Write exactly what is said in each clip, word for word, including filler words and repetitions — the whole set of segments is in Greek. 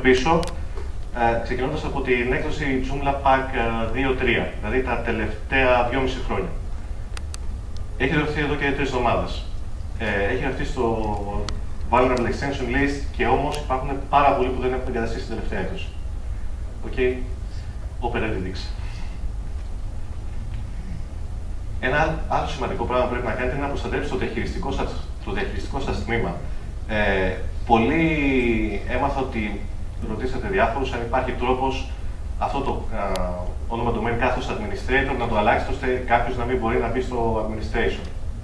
πίσω, ε, ξεκινώντας από την έκδοση Joomla Pack δύο τρία, δηλαδή τα τελευταία δυόμιση χρόνια. Έχει γραφτεί εδώ και τρεις εβδομάδες. Ε, έχει γραφτεί στο Vulnerable Extension List και όμως υπάρχουν πάρα πολλοί που δεν έχουν εγκαταστήσει την τελευταία έκδοση. Οκ, okay. Open Editix. Ένα άλλο σημαντικό πράγμα που πρέπει να κάνετε είναι να προστατεύσετε το διαχειριστικό σας, το διαχειριστικό σας τμήμα. Ε, πολλοί έμαθα ότι ρωτήσατε διάφορους αν υπάρχει τρόπος αυτό το α, όνομα domain κάθος administrator να το αλλάξετε ώστε κάποιος να μην μπορεί να μπει στο administration.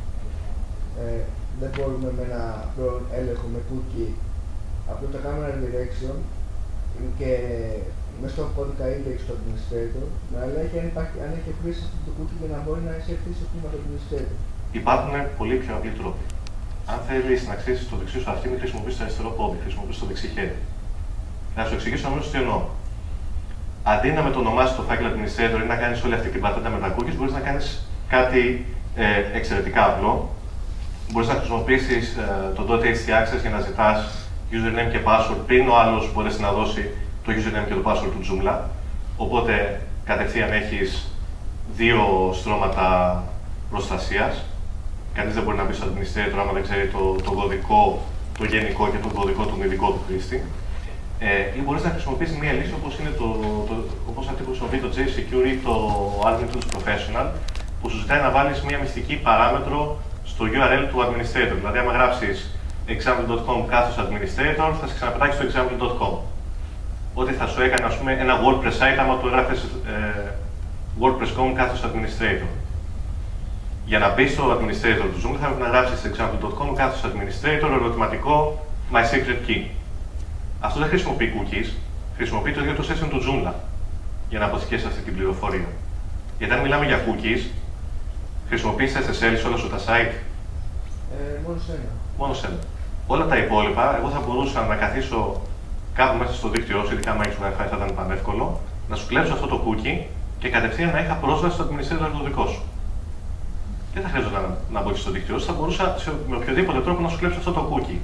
Ε, δεν μπορούμε με ένα απλό έλεγχο με cookie απλό το κάνουμε ένα redirection και μέσα στο κώδικα index του administrator να ελέγχει αν, υπάρχει, αν έχει χρήση αυτό το cookie για να μπορεί να εισέλθει στο τμήμα του administrator. Υπάρχουν πολύ πιο απλοί τρόποι. Αν θέλεις να αξίσεις το δεξί σου αυτή, μην χρησιμοποιήσεις το αριστερό πόδι, χρησιμοποιήσεις το δεξί χέρι. Να σου εξηγήσω αμέσως τι εννοώ. Αντί να μετονομάσεις το file administrator ή να κάνεις όλη αυτή την πατέντα με τα cookies, μπορείς να κάνεις κάτι ε, εξαιρετικά απλό. Μπορείς να χρησιμοποιήσεις ε, το .htaccess για να ζητάς username και password πριν ο άλλος μπορέσει να δώσει το username και το password του Joomla. Οπότε κατευθείαν έχεις δύο στρώματα προστασίας. Κανείς δεν μπορεί να μπει στο administrator άμα δεν ξέρει το, το κωδικό, το γενικό και το κωδικό του ειδικό του χρήστη. Ε, ή μπορείς να χρησιμοποιήσεις μία λύση όπως, είναι το, το, όπως αυτή που χρησιμοποιεί το JSecure ή το Admin Tools Professional, που σου ζητάει να βάλεις μία μυστική παράμετρο στο γιου αρ ελ του administrator. Δηλαδή, άμα γράψεις example dot com κάθος administrator, θα σε ξαναπετάξει στο example dot com. Ό,τι θα σου έκανε, ας πούμε, ένα WordPress site, άμα το έγραφες ε, WordPress dot com κάθος administrator. Για να μπει στο administrator του Zoom, θα πρέπει να γράψεις example dot com κάθος administrator, ερωτηματικό my secret key. Αυτό δεν χρησιμοποιεί cookies, χρησιμοποιεί το ίδιο το session του Joomla για να αποθηκεύσει αυτή την πληροφορία. Γιατί αν μιλάμε για cookies, χρησιμοποιείς ες ες ελ σε όλα σου τα site. Ε, μόνο σε ένα. Μόνο σε ένα. Όλα τα υπόλοιπα, εγώ θα μπορούσα να καθίσω κάπου μέσα στο δίκτυό σου, ειδικά αν έχεις Wi-Fi θα ήταν πανεύκολο, να σου κλέψω αυτό το cookie και κατευθείαν να είχα πρόσβαση στο administrator το δικό σου. Δεν θα χρειάζεται να, να μπω στο δίκτυό σου, θα μπορούσα σε, με οποιοδήποτε τρόπο να σου κλέψω αυτό το cookie.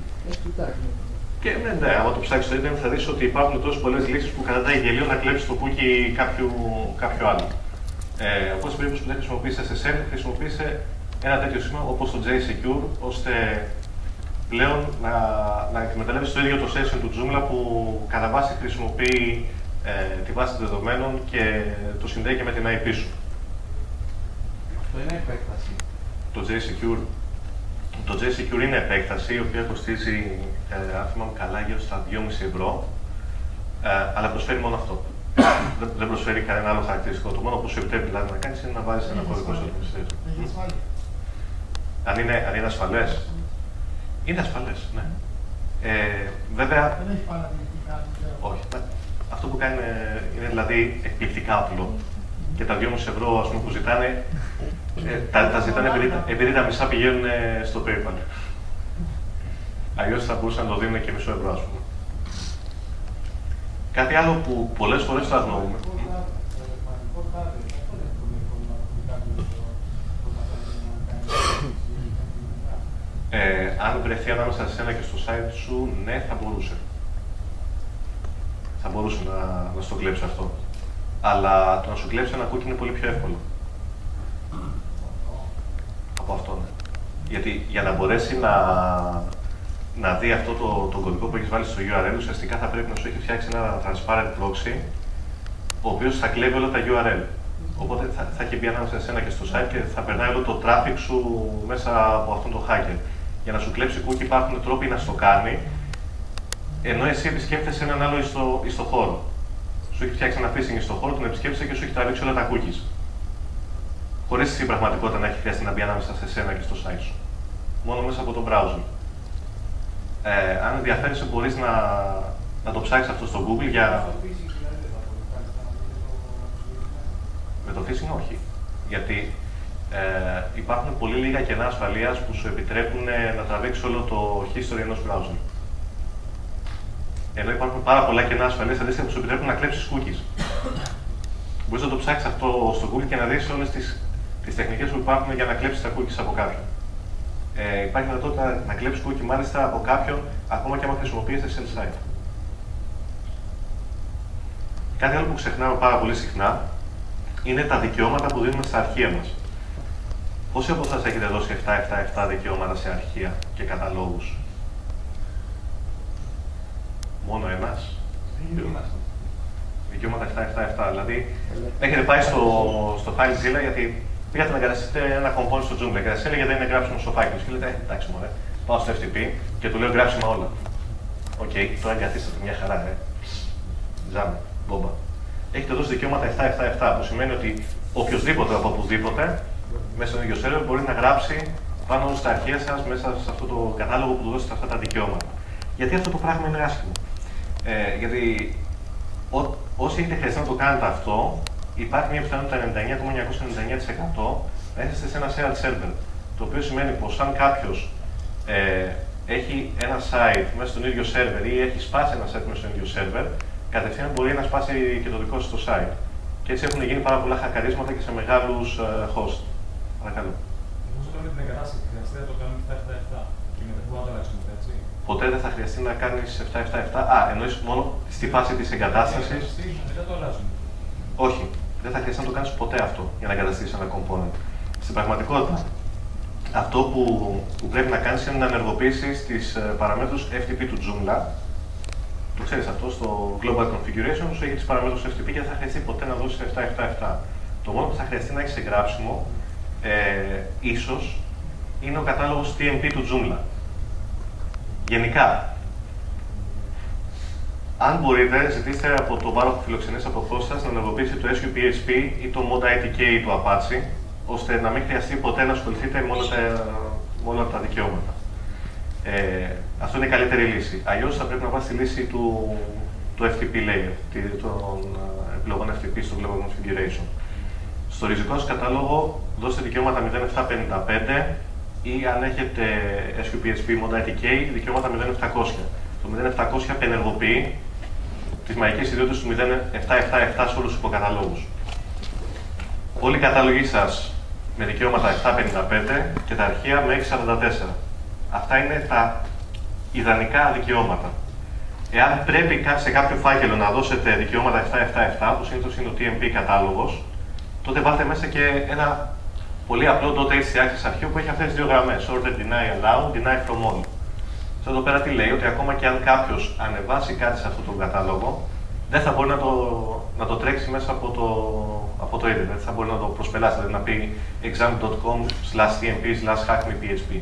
Και ναι, ναι, άμα το ψάξεις στο ίντερνετ θα δεις ότι υπάρχουν τόσες πολλές λύσεις που κατατάει γελίο να κλέψεις το cookie κάποιου, κάποιου άλλου. Ε, οπότε, στην περίπτωση που δεν χρησιμοποιείς ες ες ελ, χρησιμοποίησε ένα τέτοιο σήμα όπως το JSecure, ώστε πλέον να, να εκμεταλλεύεις το ίδιο το session του Joomla που κατά βάση χρησιμοποιεί ε, τη βάση δεδομένων και το συνδέει και με την άι πι σου. Αυτό είναι επέκταση. Το JSecure. Το JSecure είναι επέκταση, η οποία κοστίζει, ε, αν θυμάμαι καλά, γύρω στα δυόμισι ευρώ, ε, αλλά προσφέρει μόνο αυτό. δεν, δεν προσφέρει κανένα άλλο χαρακτηριστικό. Το μόνο που σου επιτρέπει δηλαδή, να κάνεις είναι να βάζεις ένα κωδικό στο administrator. Έχει ασφάλεια. Αν είναι, αν είναι ασφαλές. Είναι ασφαλές, ναι. Ε, βέβαια. Δεν έχει παραδειγματικά. Όχι. Αυτό που κάνει είναι δηλαδή εκπληκτικά απλό. Και τα δυόμισι ευρώ ας πούμε, που ζητάνε, ε, τα, τα ζητάνε επειδή, επειδή τα μισά πηγαίνουν στο PayPal. Αλλιώς θα μπορούσαν να το δίνουν και μισό ευρώ, ας πούμε. Κάτι άλλο που πολλές φορές το αγνοούμε. Ε, αν βρεθεί ανάμεσα σε ένα και στο site σου, ναι, θα μπορούσε. Θα μπορούσε να, να στο κλέψει αυτό. Αλλά το να σου κλέψει ένα cookie είναι πολύ πιο εύκολο. Από αυτό, ναι. Γιατί για να μπορέσει να, να δει αυτό το, το κωδικό που έχεις βάλει στο γιου αρ ελ, ουσιαστικά θα πρέπει να σου έχει φτιάξει ένα transparent proxy, ο οποίος θα κλέβει όλα τα γιου αρ ελ. Οπότε θα, θα έχει μπει ανάμεσα σε ένα και στο site και θα περνάει όλο το traffic σου μέσα από αυτόν τον hacker. Για να σου κλέψει cookie υπάρχουν τρόποι να στο κάνει, ενώ εσύ επισκέφτεσαι έναν άλλο ιστο, ιστοχώρο. Σου έχει φτιάξει ένα phishing ιστοχώρο, τον επισκέφτεσαι και σου έχει τραβήξει όλα τα cookies. Χωρίς στην πραγματικότητα να έχει χρειαστεί να μπει ανάμεσα σε σένα και στο site σου. Μόνο μέσα από το browser. Ε, αν ενδιαφέρεσαι, μπορείς να, να το ψάξεις αυτό στο Google για. Με το phishing όχι. Γιατί ε, υπάρχουν πολύ λίγα κενά ασφαλείας που σου επιτρέπουν να τραβήξεις όλο το history ενός browser. Ενώ υπάρχουν πάρα πολλά κενά ασφαλείας αντίστοιχα που σου επιτρέπουν να κλέψεις cookies. Μπορείς να το ψάξεις αυτό στο Google και να δεις όλες τις, τις τεχνικές που υπάρχουν για να κλέψεις τα cookies από κάποιον. Ε, υπάρχει δυνατότητα να κλέψεις cookie μάλιστα από κάποιον ακόμα και άμα χρησιμοποιείς ες ελ site. Κάτι άλλο που ξεχνάμε πάρα πολύ συχνά είναι τα δικαιώματα που δίνουμε στα αρχεία μας. Πόσοι από εσάς έχετε δώσει επτακόσια εβδομήντα επτά δικαιώματα σε αρχεία και καταλόγους? Μόνο ένας. Δικαιώματα επτακόσια εβδομήντα επτά. Δηλαδή, έχετε πάει στο, στο FileZilla γιατί πήγατε να εγκαταστήσετε ένα component στο Joomla. Εγκαταστήσετε γιατί δεν είναι γράψιμο στο φάκελο. Και λέτε, ε, εντάξει, μωρέ, πάω στο εφ τι πι και του λέω γράψιμα όλα. Οκ, okay, τώρα εγκαταστήσατε μια χαρά, ε. Ζάμε, μπόμπα. Έχετε δώσει δικαιώματα επτακόσια εβδομήντα επτά, που σημαίνει ότι οποιοδήποτε από οπουδήποτε μέσα στον ίδιο σερβερ μπορεί να γράψει πάνω στα αρχεία σας μέσα σε αυτό το κατάλογο που του δώσετε αυτά τα δικαιώματα. Γιατί αυτό το πράγμα είναι άσχημο. Ε, γιατί ό, όσοι έχετε χρειαστεί να το κάνετε αυτό, υπάρχει μια πιθανότητα ενενήντα εννέα κόμμα εννιακόσια ενενήντα εννέα τοις εκατό να είστε σε ένα shared server. Το οποίο σημαίνει πως αν κάποιος ε, έχει ένα site μέσα στον ίδιο server ή έχει σπάσει ένα site μέσα στον ίδιο server, κατευθείαν μπορεί να σπάσει και το δικό σας το site. Και έτσι έχουν γίνει πάρα πολλά χακαρίσματα και σε μεγάλους uh, host. Παρακαλώ. Πώς το κάνουμε την εγκατάσταση, χρειαστεί να το κάνουμε επτακόσια εβδομήντα επτά και μετά που θα το αλλάξουμε, έτσι. Ποτέ δεν θα χρειαστεί να κάνεις επτακόσια εβδομήντα επτά. Α, εννοείς μόνο στη φάση της εγκατάστασης. Μετά το αλλάζουμε. Όχι. Δεν θα χρειαστεί να το κάνεις ποτέ αυτό για να εγκαταστήσεις ένα component. Στην πραγματικότητα, αυτό που, που πρέπει να κάνεις είναι να ενεργοποιήσεις τις uh, παραμέτρους εφ τι πι του Joomla. Το ξέρεις αυτό, στο Global Configuration σου έχει τις παραμέτρους εφ τι πι και δεν θα χρειαστεί ποτέ να δώσεις επτακόσια εβδομήντα επτά. Το μόνο που θα χρειαστεί να έχεις εγγράψιμο, ε, ίσως, είναι ο κατάλογος τι εμ πι του Joomla. Γενικά, αν μπορείτε, ζητήστε από τον πάροχο φιλοξενίας από σας να ενεργοποιήσει το ες κιου πι έιτς πι ή το ModITK του Apache, ώστε να μην χρειαστεί ποτέ να ασχοληθείτε με όλα τα, με όλα τα δικαιώματα. Ε, αυτό είναι η καλύτερη λύση. Αλλιώς θα πρέπει να πάρει τη λύση του, του εφ τι πι layer, των επιλογών εφ τι πι στο Global Configuration. Στο ριζικό σας κατάλογο δώστε δικαιώματα μηδέν επτακόσια πενήντα πέντε ή αν έχετε ες κιου πι έιτς πι ModITK, δικαιώματα μηδέν επτακόσια. Το μηδέν επτακόσια απενεργοποιεί τις μαγικές ιδιότητες του μηδέν επτακόσια εβδομήντα επτά σε όλους τους υποκαταλόγους. Όλοι οι κατάλογοι σας με δικαιώματα επτακόσια πενήντα πέντε και τα αρχεία με εξακόσια σαράντα τέσσερα. Αυτά είναι τα ιδανικά δικαιώματα. Εάν πρέπει σε κάποιο φάκελο να δώσετε δικαιώματα επτακόσια εβδομήντα επτά, που συνήθως είναι το τι εμ πι κατάλογος, τότε βάλτε μέσα και ένα πολύ απλό .htaccess αρχείο που έχει αυτές τις δύο γραμμές. Order deny allow, deny from all. Αυτό εδώ πέρα τι λέει, ότι ακόμα και αν κάποιος ανεβάσει κάτι σε αυτόν τον κατάλογο, δεν θα μπορεί να το, να το τρέξει μέσα από το, από το ίντερνετ. Δεν θα μπορεί να το προσπελάσει, δηλαδή να πει exam dot com slash t m p slash hack me p h p.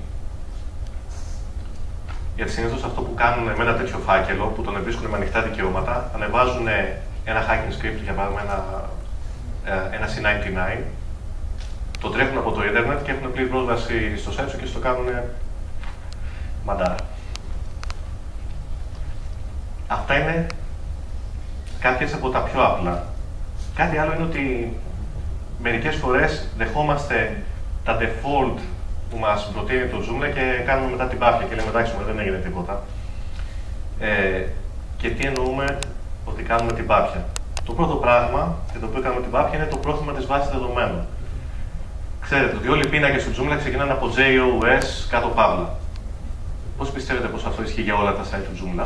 Γιατί συνήθως αυτό που κάνουν με ένα τέτοιο φάκελο, που τον βρίσκουν με ανοιχτά δικαιώματα, ανεβάζουν ένα hacking script, για παράδειγμα ένα, ένα σι ενενήντα εννιά, το τρέχουν από το ίντερνετ και έχουν πλήρη πρόσβαση στο site σου και στο κάνουν μαντάρα. Αυτά είναι κάποιες από τα πιο απλά. Κάτι άλλο είναι ότι μερικές φορές δεχόμαστε τα default που μας προτείνει το Joomla και κάνουμε μετά την πάφια και λέμε εντάξει, δεν έγινε τίποτα. Ε, και τι εννοούμε ότι κάνουμε την πάφια. Το πρώτο πράγμα για το οποίο κάνουμε την πάφια είναι το πρόθυμα της βάσης δεδομένων. Ξέρετε ότι όλοι οι πίνακες του Joomla ξεκινάνε από τζέι ο ες κάτω παύλα. Πώς πιστεύετε πως αυτό ισχύει για όλα τα site του Joomla?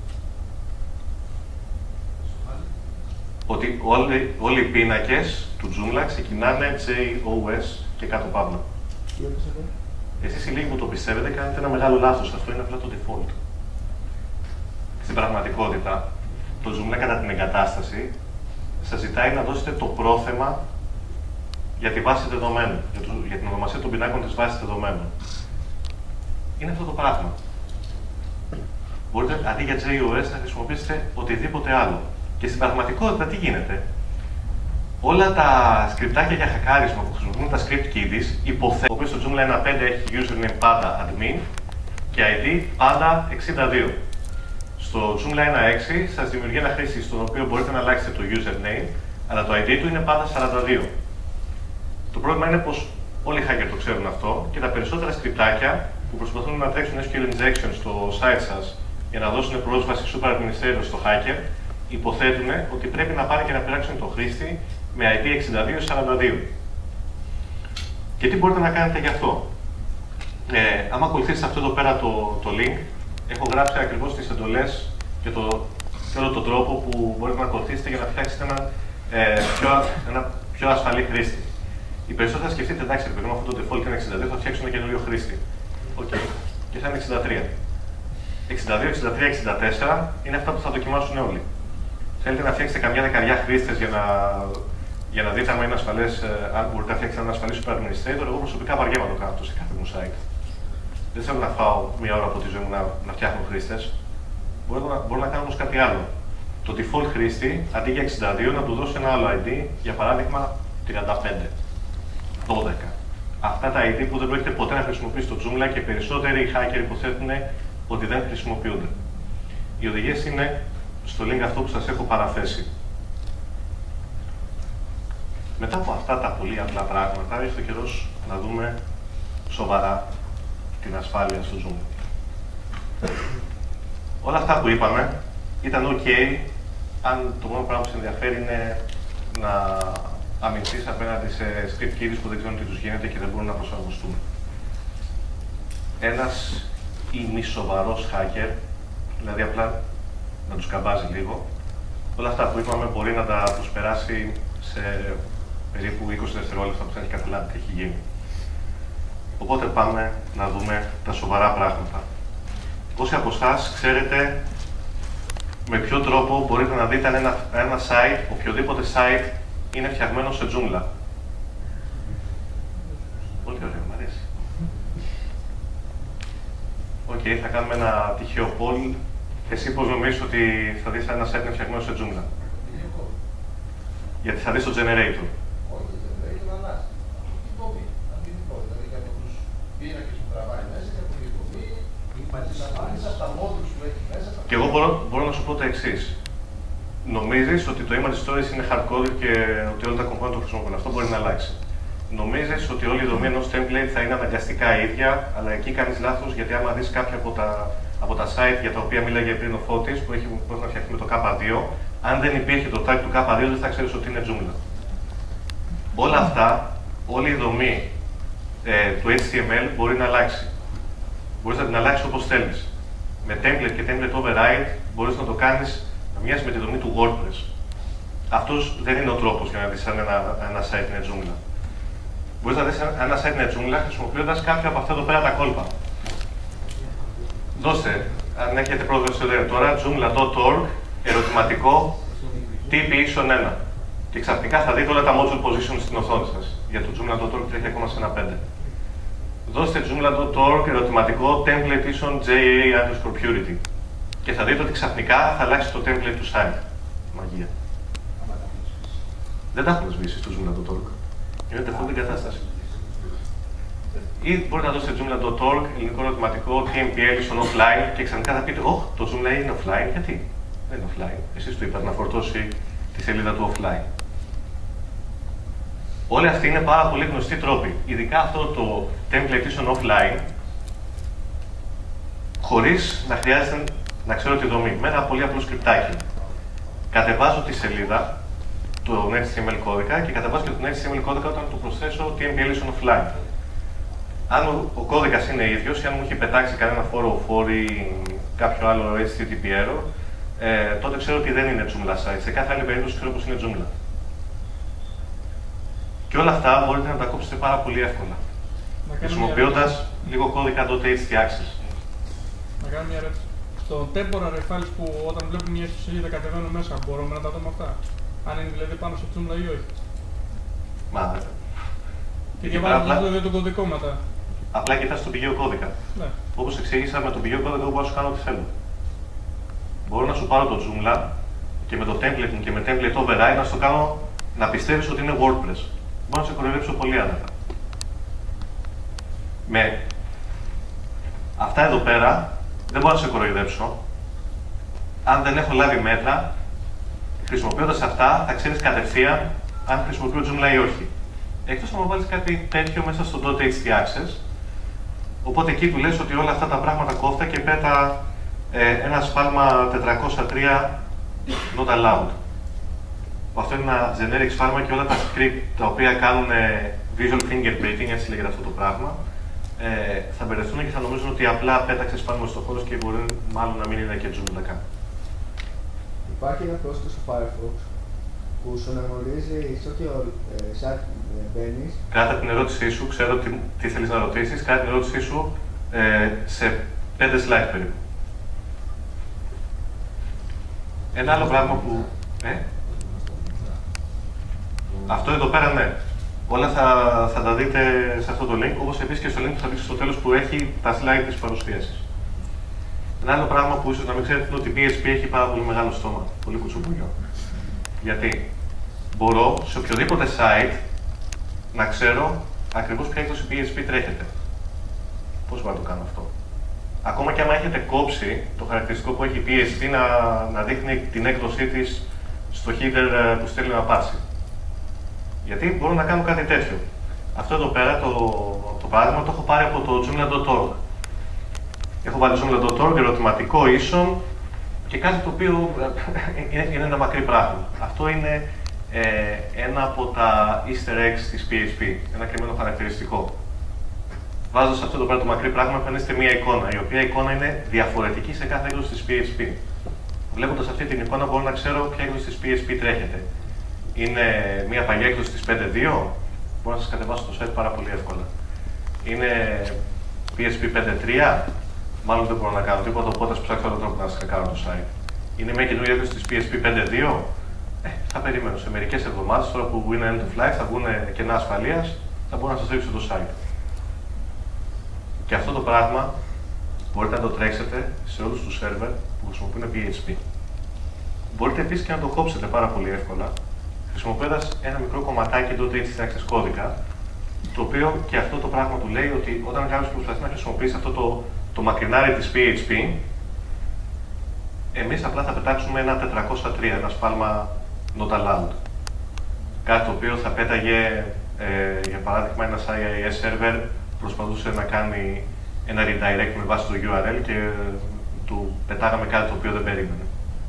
Ότι όλοι, όλοι οι πίνακες του Joomla ξεκινάνε τζέι ο ες και κάτω παύλα. Εσείς οι λίγοι που το πιστεύετε κάνετε ένα μεγάλο λάθος. Αυτό είναι απλά το default. Στην πραγματικότητα, το Joomla κατά την εγκατάσταση σας ζητάει να δώσετε το πρόθεμα για τη βάση δεδομένων, για, το, για την ονομασία των πινάκων της βάσης δεδομένων. Είναι αυτό το πράγμα. Μπορείτε αντί για τζέι ο ες να χρησιμοποιήσετε οτιδήποτε άλλο. Και στην πραγματικότητα τι γίνεται? Όλα τα σκριπτάκια για χακάρισμα που χρησιμοποιούν τα script kiddies υποθέτουν ότι στο Joomla ένα punkt πέντε έχει username πάντα admin και άι ντι πάντα εξήντα δύο. Στο Joomla ένα punkt έξι σας δημιουργεί ένα χρήστη στον οποίο μπορείτε να αλλάξετε το username, αλλά το άι ντι του είναι πάντα σαράντα δύο. Το πρόβλημα είναι πως όλοι οι hackers το ξέρουν αυτό και τα περισσότερα σκριπτάκια που προσπαθούν να τρέξουν ες κιου ελ injection στο site σας για να δώσουν πρόσβαση super administrator στο hacker, υποθέτουν ότι πρέπει να πάνε και να πειράξουν το χρήστη με άι ντι εξήντα δύο σαράντα δύο. Και τι μπορείτε να κάνετε γι' αυτό? Ε, άμα ακολουθήσετε αυτό εδώ πέρα το, το link, έχω γράψει ακριβώς τις εντολές και το και όλο τον τρόπο που μπορείτε να ακολουθήσετε για να φτιάξετε ένα, ε, πιο, ένα πιο ασφαλή χρήστη. Οι περισσότεροι θα σκεφτείτε, εντάξει, επειδή αυτό το default είναι εξήντα δύο, θα φτιάξουν ένα καινούριο χρήστη. Οκ. Okay. Και θα είναι εξήντα τρία. εξήντα δύο, εξήντα τρία, εξήντα τέσσερα είναι αυτά που θα δοκιμάσουν όλοι. Θέλετε να φτιάξετε καμιά δεκαριά χρήστες για να, για να δείτε αν είναι ασφαλές, αν μπορείτε να φτιάξετε ένα ασφαλή super administrator. Εγώ προσωπικά βαριέμαι να το κάνω αυτό σε κάθε μου site. Δεν θέλω να φάω μία ώρα από τη ζωή μου να, να φτιάχνω χρήστες. Μπορώ να, μπορώ να κάνω όμως κάτι άλλο. Το default χρήστη, αντί για εξήντα δύο, να του δώσω ένα άλλο άι ντι, για παράδειγμα τριάντα πέντε, δώδεκα. Αυτά τα άι ντι που δεν πρόκειται ποτέ να χρησιμοποιήσει το Joomla και περισσότεροι hackers υποθέτουν ότι δεν χρησιμοποιούνται. Οι οδηγίες είναι στο link αυτό που σας έχω παραθέσει. Μετά από αυτά τα πολύ απλά πράγματα, ήρθε ο καιρός να δούμε σοβαρά την ασφάλεια στο Joomla. Όλα αυτά που είπαμε ήταν ok αν το μόνο πράγμα που σε ενδιαφέρει είναι να αμυνθείς απέναντι σε script kiddies που δεν ξέρουν τι τους γίνεται και δεν μπορούν να προσαρμοστούν. Ένας ημισοβαρός hacker, δηλαδή απλά να τους καμπάζει λίγο, όλα αυτά που είπαμε μπορεί να τα προσπεράσει σε περίπου είκοσι δευτερόλεπτα που θα έχει καταλάβει τι έχει γίνει. Οπότε πάμε να δούμε τα σοβαρά πράγματα. Πόσοι από εσάς ξέρετε με ποιο τρόπο μπορείτε να δείτε αν ένα, ένα site, οποιοδήποτε site, είναι φτιαγμένο σε Joomla? Πολύ ωραίο, μου αρέσει. Οκ, okay, θα κάνουμε ένα τυχαίο poll. Εσύ πώς νομίζεις ότι θα δεις αν ένα site είναι φτιαγμένο σε Joomla? Γιατί θα δεις το generator. Όχι, το generator αλλάζει. Την κοπή. Αυτή την κοπή. Δηλαδή και από τους πίνακες που τραβάει μέσα και από την κοπή, από τα modules που έχει μέσα. Και εγώ μπορώ, μπορώ να σου πω το εξής. Νομίζεις ότι το image storage είναι hardcoded και ότι όλα τα component το χρησιμοποιούν. Αυτό μπορεί να αλλάξει. Νομίζεις ότι όλη η δομή ενός template θα είναι αναγκαστικά ίδια, αλλά εκεί κάνεις λάθος, γιατί άμα δεις κάποια από τα, από τα site για τα οποία μίλαγε πριν ο Φώτης, που έχει, που έχει να φτιαχτεί με το κέι δύο, αν δεν υπήρχε το tag του κέι δύο, δεν θα ξέρεις ότι είναι Joomla. Όλα αυτά, όλη η δομή ε, του έιτς τι εμ ελ μπορεί να αλλάξει. Μπορείς να την αλλάξεις όπως θέλεις. Με template και template override μπορείς να το κάνεις να μοιάζει με τη δομή του WordPress. Αυτός δεν είναι ο τρόπος για να δεις αν ένα, ένα site είναι Joomla. Μπορείς να δεις αν ένα site είναι Joomla χρησιμοποιώντας κάποια από αυτά εδώ πέρα τα κόλπα. Δώστε, αν έχετε πρόσβαση τώρα, joomla dot org, ερωτηματικό, τύπη ίσον ένα. Και ξαφνικά θα δείτε όλα τα module positions στην οθόνη σας. Για το joomla dot org τρέχει ακόμα σε ένα πέντε. Δώστε joomla dot org, ερωτηματικό, template ίσον τζέι έι underscore purity. Και θα δείτε ότι ξαφνικά θα αλλάξει το template του site. Μαγεία. Δεν τα έχουμε σβήσει στο joomla dot org. Είναι default εγκατάσταση. Ή μπορείτε να δώσετε joomla dot org, ελληνικό ερωτηματικό, τι εμ πι ελ ίσον offline και ξαφνικά θα πείτε, όχι, το Joomla είναι offline. Γιατί? Δεν είναι offline. Εσείς του είπατε να φορτώσει τη σελίδα του offline. Όλοι αυτοί είναι πάρα πολύ γνωστοί τρόποι. Ειδικά αυτό το template ίσον offline, χωρίς να χρειάζεται να ξέρω τη δομή. Με ένα πολύ απλό σκριπτάκι. Κατεβάζω τη σελίδα, τον έιτς τι εμ ελ κώδικα και κατεβάζω και τον έιτς τι εμ ελ κώδικα όταν του προσθέσω τι εμ πι ελ ίσον offline. Αν ο, ο κώδικας είναι ίδιος ή αν μου έχει πετάξει κανένα φόρο for ή κάποιο άλλο έιτς τι τι πι error, ε, τότε ξέρω ότι δεν είναι Joomla site. Σε κάθε άλλη περίπτωση ξέρω πως είναι Joomla. Και όλα αυτά μπορείτε να τα κόψετε πάρα πολύ εύκολα. Χρησιμοποιώντας λίγο κώδικα .htaccess. Να κάνω μια ερώτηση. Στο temporary files που όταν βλέπουμε μια ιστοσελίδα κατεβαίνουν μέσα, μπορούμε να τα δούμε αυτά? Αν είναι δηλαδή πάνω στο Joomla ή όχι? Μα, και διαβάζοντας δηλαδή τον κωδικό μετά. Απλά κοιτάς τον πηγαίο κώδικα. Ναι. Όπως εξήγησα, με τον πηγαίο κώδικα μπορώ να σου κάνω ό,τι θέλω. Μπορώ να σου πάρω το Joomla και με το template μου και με template override να σου το κάνω να πιστεύεις ότι είναι WordPress. Μπορώ να σε κοροϊδέψω πολύ άνετα. Με αυτά εδώ πέρα δεν μπορώ να σε κοροϊδέψω. Αν δεν έχω λάβει μέτρα, χρησιμοποιώντας αυτά θα ξέρεις κατευθείαν αν χρησιμοποιώ Joomla ή όχι. Εκτός αν μου βάλεις κάτι τέτοιο μέσα στο .htaccess, οπότε εκεί του λες ότι όλα αυτά τα πράγματα κόφτα και πέτα ε, ένα σφάλμα τετρακόσια τρία not allowed. Αυτό είναι ένα generic σφάλμα και όλα τα script τα οποία κάνουν ε, visual fingerprinting, έτσι λέγεται αυτό το πράγμα, ε, θα μπερδευτούν και θα νομίζουν ότι απλά πέταξε σφάλμα στο χώρο και μπορεί μάλλον να μην είναι και Joomla καν. υπάρχει ένα πρόσθετο στο Firefox που σου αναγνωρίζει σε ό,τι ε, site ε, μπαίνεις. Κράτα την ερώτησή σου, ξέρω τι, τι θέλεις να ρωτήσεις, κράτα την ερώτησή σου ε, σε πέντε slides περίπου. Ένα άλλο πράγμα που... Ε? Αυτό εδώ πέρα, ναι. Όλα θα, θα τα δείτε σε αυτό το link, όπως επίσης και στο link που θα δείξω στο τέλος που έχει τα slide της παρουσίασης. Ένα άλλο πράγμα που ίσως να μην ξέρετε είναι ότι η πι ες πι έχει πάρα πολύ μεγάλο στόμα, πολύ κουτσομπολιό. Γιατί μπορώ σε οποιοδήποτε site να ξέρω ακριβώς ποια έκδοση πι ες πι τρέχεται. Πώς μπορώ να το κάνω αυτό? Ακόμα και άμα έχετε κόψει το χαρακτηριστικό που έχει η πι ες πι να, να δείχνει την έκδοσή της στο header που στέλνει ένα πάρση. Γιατί μπορώ να κάνω κάτι τέτοιο. Αυτό εδώ πέρα το, το παράδειγμα το έχω πάρει από το joomla τελεία org. Έχω βάλει joomla τελεία org, ερωτηματικό ίσον και κάτι το οποίο είναι, είναι ένα μακρύ πράγμα. Αυτό είναι ε, ένα από τα easter eggs της πι ες πι, ένα κρυμμένο χαρακτηριστικό. Βάζω σε αυτό το πέρα το μακρύ πράγμα, εμφανίζεται μία εικόνα, η οποία εικόνα είναι διαφορετική σε κάθε έκδοση της πι ες πι. Βλέποντας αυτή την εικόνα μπορώ να ξέρω ποια έκδοση της πι ες πι τρέχεται. Είναι μία παλιά έκδοση της πέντε punto δύο, μπορώ να σας κατεβάσω το site πάρα πολύ εύκολα. Είναι πι ες πι πέντε punto τρία, μάλλον δεν μπορώ να κάνω τίποτα, οπότε ας ψάξω άλλο τρόπο να σας κάνω το site. Είναι μια καινούργια έκδοση της πι ες πι πέντε punto δύο, ε, θα περιμένω σε μερικές εβδομάδες, τώρα που είναι end of life, θα βγουν κενά ασφαλείας, θα μπορώ να σας δείξω το site. Και αυτό το πράγμα μπορείτε να το τρέξετε σε όλους τους σερβερ που χρησιμοποιούν πι ες πι. Μπορείτε επίσης και να το κόψετε πάρα πολύ εύκολα, χρησιμοποιώντας ένα μικρό κομματάκι .htaccess κώδικα, το οποίο και αυτό το πράγμα του λέει ότι όταν κάποιος προσπαθεί να χρησιμοποιήσει αυτό το, το μακρινάρι της πι έιτς πι, εμείς απλά θα πετάξουμε ένα τετρακόσια τρία, ένα σφάλμα not allowed. Κάτι το οποίο θα πέταγε, ε, για παράδειγμα, ένας άι άι ες server προσπαθούσε να κάνει ένα redirect με βάση το γιου αρ ελ και του πετάγαμε κάτι το οποίο δεν περίμενε.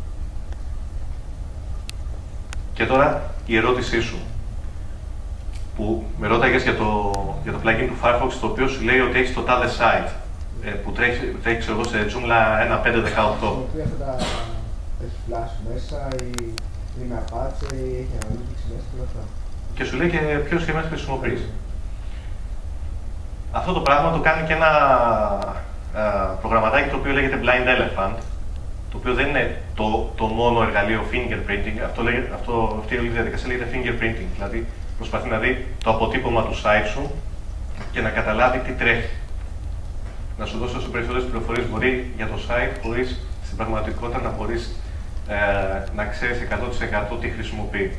Και τώρα η ερώτησή σου, που με ρώταγες για το, για το plugin του Firefox, το οποίο σου λέει ότι έχεις το τάδε site, ε, που τρέχει, τρέχει εγώ σε Joomla ένα πέντε δεκαοκτώ. Το οποίο αυτά τα έχει flash μέσα ή είναι Apache ή έχει analytics μέσα και όλα αυτά. Και σου λέει και ποιο σχήμα χρησιμοποιείς. Αυτό το πράγμα το κάνει και ένα α, προγραμματάκι το οποίο λέγεται Blind Elephant, το οποίο δεν είναι το, το μόνο εργαλείο fingerprinting. Αυτό, λέγε, αυτό, αυτή η όλη διαδικασία λέγεται fingerprinting, δηλαδή προσπαθεί να δει το αποτύπωμα του site σου και να καταλάβει τι τρέχει. Να σου δώσω όσο περισσότερες πληροφορίες μπορεί για το site, χωρίς στην πραγματικότητα να μπορείς ε, να ξέρεις εκατό τοις εκατό τι χρησιμοποιεί.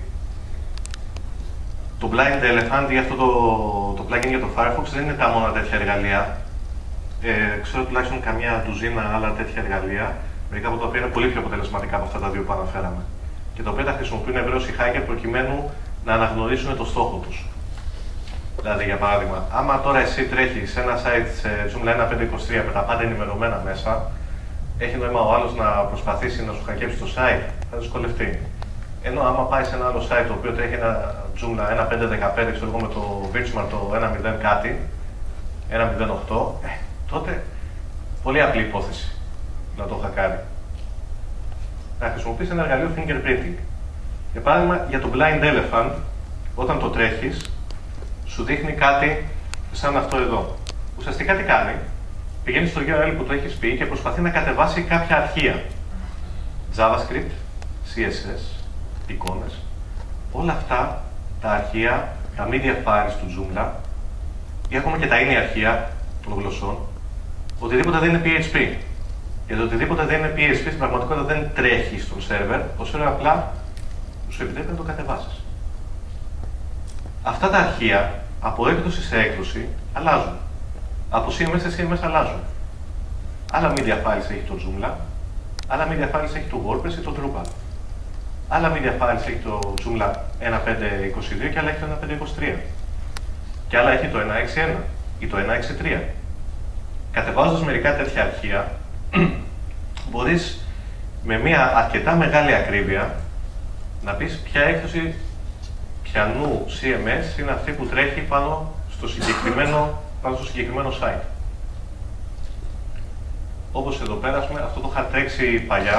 Το Blind Elephant ή αυτό το, το plugin για το Firefox δεν είναι τα μόνα τέτοια εργαλεία. Ε, ξέρω τουλάχιστον καμιά ντουζίνα άλλα τέτοια εργαλεία, μερικά από τα οποία είναι πολύ πιο αποτελεσματικά από αυτά τα δύο που αναφέραμε. Και τα οποία τα χρησιμοποιούν ευρέως οι hacker προκειμένου να αναγνωρίσουν το στόχο τους. Δηλαδή, για παράδειγμα, άμα τώρα εσύ τρέχεις ένα site σε Joomla ένα πέντε είκοσι τρία με τα πάντα ενημερωμένα μέσα, έχει νόημα ο άλλος να προσπαθήσει να σου χακέψει το site, θα δυσκολευτεί. Ενώ άμα πάει σε ένα άλλο site το οποίο τρέχει ένα Joomla ένα πέντε δεκαπέντε, ξέρω εγώ, με το Virtual το ένα μηδέν κάτι, ένα μηδέν οκτώ, ε, τότε πολύ απλή υπόθεση να το χακάρει. Να χρησιμοποιήσει ένα εργαλείο fingerprinting. Για παράδειγμα, για το Blind Elephant, όταν το τρέχεις, σου δείχνει κάτι σαν αυτό εδώ. Ουσιαστικά τι κάνει, πηγαίνει στο γιου αρ ελ που το έχεις πει και προσπαθεί να κατεβάσει κάποια αρχεία. JavaScript, σι ες ες, εικόνες. Όλα αυτά τα αρχεία, τα media files του Joomla, ή ακόμα και τα είναι αρχεία των γλωσσών, οτιδήποτε δεν είναι πι έιτς πι. Γιατί οτιδήποτε δεν είναι πι έιτς πι στην πραγματικότητα δεν τρέχει στον σερβερ, ο σερβερ απλά σου επιτρέπει να το κατεβάσεις. Αυτά τα αρχεία από έκδοση σε έκδοση αλλάζουν. Από σι εμ ες σε σι εμ ες αλλάζουν. Άλλα media files έχει το Joomla, άλλα media files έχει το WordPress ή το Drupal. Άλλα media files έχει το Joomla ένα πέντε είκοσι δύο και άλλα έχει το ένα πέντε είκοσι τρία. Και άλλα έχει το ένα έξι ένα ή το ένα έξι τρία. Κατεβάζοντας μερικά τέτοια αρχεία, μπορείς με μια αρκετά μεγάλη ακρίβεια να πεις ποια έκδοση πιανού σι εμ ες είναι αυτή που τρέχει πάνω στο συγκεκριμένο, πάνω στο συγκεκριμένο site. Όπως εδώ πέρα, αυτό το είχα τρέξει παλιά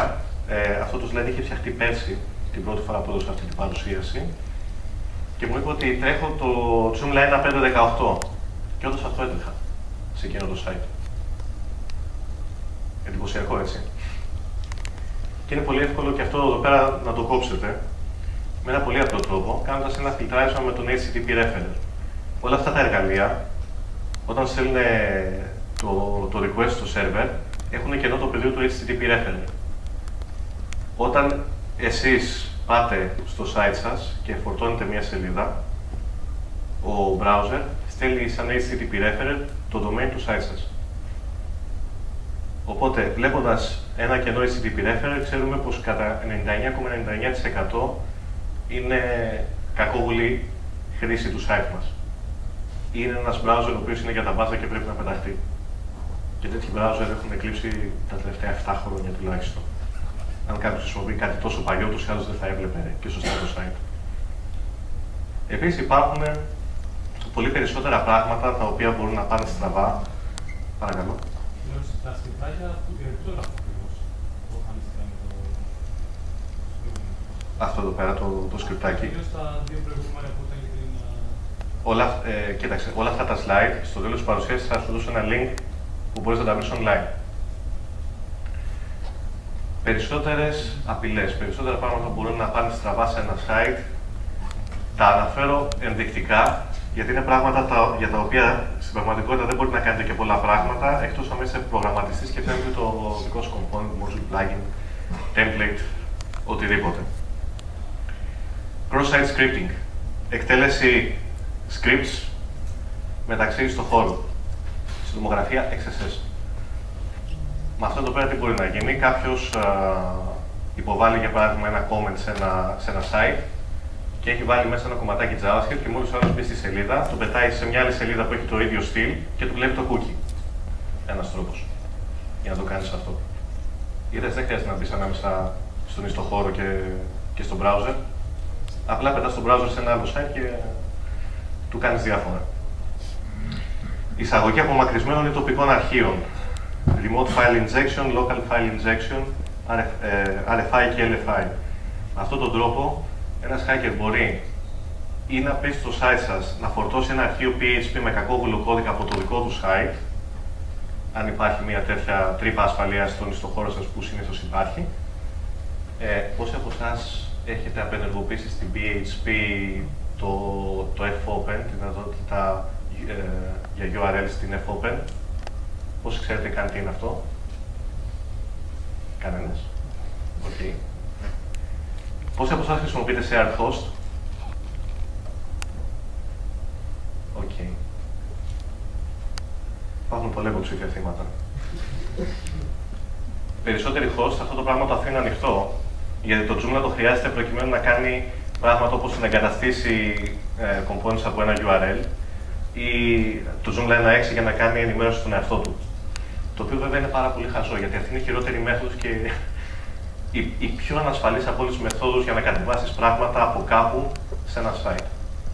Ε, αυτό το slide είχε φτιαχτεί πέρσι, την πρώτη φορά που έδωσα αυτή την παρουσίαση. Και μου είπε ότι τρέχω το Joomla ένα πέντε δεκαοκτώ. Και όντως αυτό έτρεχα σε εκείνο το site. Εντυπωσιακό, έτσι. Και είναι πολύ εύκολο και αυτό εδώ πέρα να το κόψετε με ένα πολύ απλό τρόπο, κάνοντας ένα φιλτράρισμα με τον έιτς τι τι πι referer. Όλα αυτά τα εργαλεία, όταν στέλνουν το, το request στο server, έχουν κενό το πεδίο του έιτς τι τι πι referer. Όταν εσείς πάτε στο site σας και φορτώνετε μια σελίδα, ο browser στέλνει σαν έιτς τι τι πι referer το domain του site σας. Οπότε, βλέποντας ένα κενό έιτς τι τι πι referer, ξέρουμε πως κατά ενενήντα εννέα κόμμα ενενήντα εννέα τοις εκατό είναι κακόβουλη χρήση του site μας. Είναι ένας browser ο οποίος είναι για τα μπάζα και πρέπει να πεταχτεί. Και τέτοιοι browser έχουν εκλείψει τα τελευταία επτά χρόνια τουλάχιστον. Αν κάποιος χρησιμοποιεί κάτι τόσο παλιό, τους ή άλλως δεν θα έβλεπε και σωστά το site. Επίσης, υπάρχουν πολύ περισσότερα πράγματα τα οποία μπορούν να πάνε στραβά. Παρακαλώ. Τα σκρυπτάκια του διαρρητώρα ακριβώς. Το είχαν στείλει το... Αυτό εδώ πέρα, το, το σκριπτάκι. Κυρίως τα δύο προηγούμενα που ήταν για την... Όλα, ε, κοίταξε, όλα αυτά τα slide, στο τέλος της παρουσίασης θα σου δώσω ένα link που μπορείς να τα βρεις online. Περισσότερες απειλές, περισσότερα πράγματα που μπορούν να πάνε στραβά σε ένα site, τα αναφέρω ενδεικτικά, γιατί είναι πράγματα τα, για τα οποία στην πραγματικότητα δεν μπορείτε να κάνετε και πολλά πράγματα, εκτός αν είστε προγραμματιστής και θέλετε το δικό σου component, module, plugin, template, οτιδήποτε. Cross-site scripting. Εκτέλεση scripts μεταξύ στο χώρο. Συντομογραφία εξ ες ες. Με αυτό εδώ πέρα τι μπορεί να γίνει. Κάποιος α, υποβάλλει για παράδειγμα ένα comment σε ένα, σε ένα site και έχει βάλει μέσα ένα κομματάκι JavaScript και μόλις ο άλλος μπει στη σελίδα, τον πετάει σε μια άλλη σελίδα που έχει το ίδιο στυλ και του βλέπει το cookie. Ένας τρόπος για να το κάνεις αυτό. Είδες, δεν χρειάζεται να μπεις ανάμεσα στον ιστοχώρο και, και στο browser. Απλά πετάς το browser σε ένα άλλο site και του κάνεις διάφορα. Εισαγωγή απομακρυσμένων ή τοπικών αρχείων. Remote file injection, local file injection, αρ εφ άι και ελ εφ άι. Με αυτόν τον τρόπο, ένας hacker μπορεί ή να πει στο site σας να φορτώσει ένα αρχείο πι έιτς πι με κακόβουλο κώδικα από το δικό του site, αν υπάρχει μια τέτοια τρύπα ασφαλείας στον ιστοχώρο σας που συνήθως υπάρχει. Ε, πόσοι από εσάς έχετε απενεργοποιήσει στην πι έιτς πι το, το fopen, τη δυνατότητα ε, για γιου αρ ελ στην fopen? Πόσοι ξέρετε καν τι είναι αυτό? Κανένας? Οκ. Okay. Πόσοι από εσάς χρησιμοποιείτε shared host? Οκ. Okay. Υπάρχουν πολλά υποψήφια θύματα. Περισσότεροι host αυτό το πράγμα το αφήνουν ανοιχτό, γιατί το Joomla το χρειάζεται προκειμένου να κάνει πράγματα όπως να εγκαταστήσει ε, components από ένα γιου αρ ελ ή το Joomla ένα έξι για να κάνει ενημέρωση στον εαυτό του. Το οποίο βέβαια είναι πάρα πολύ χαζό, γιατί αυτή είναι η χειρότερη μέθοδος και η, η πιο ανασφαλής από όλες τις μεθόδους για να κατεβάσεις πράγματα από κάπου σε ένα site.